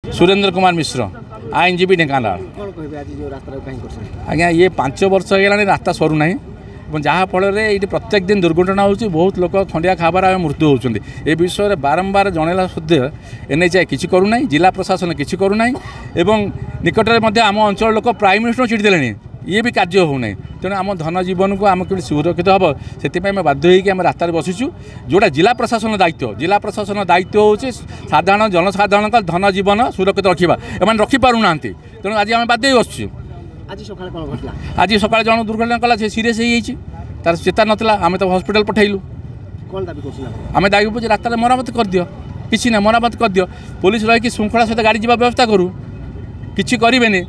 सुरेंद्र कुमार मिश्र आईनजीवी ढेंकानाल। आज्ञा ये 5 वर्ष होगा रास्ता सरूना जहाँफल ये प्रत्येक दिन दुर्घटना हो बहुत लोक खंडिया खाबार मृत्यु होती ए विषय बारंबार जनला सत्वे एनएचआई किसी करूना जिला प्रशासन किसी करूना एवं निकटरे आम अंचल लोक प्राइम मिनिस्टर चिड़ी देले ये भी कार्य होना तेणु आम धन जीवन को आम कि सुरक्षित हम से बाध्य होकर रास्त बसीचु जोटा जिला प्रशासन दायित्व हूँ साधारण जनसाधारण धन जीवन सुरक्षित रखा एम रखिपारूना तेणु आज आम बाध्य बसचु। आज सकाଳେ जन दुर्घटना कला से सीरीयस हो तार चेता नाला आम तो हॉस्पिटल पठेलु आम दाबी रास्ता मरामत कर दियो किसी ना मरामत कर दियो पुलिस रही श्रृंखला सहित गाड़ी जावा व्यवस्था करूँ किसी करें।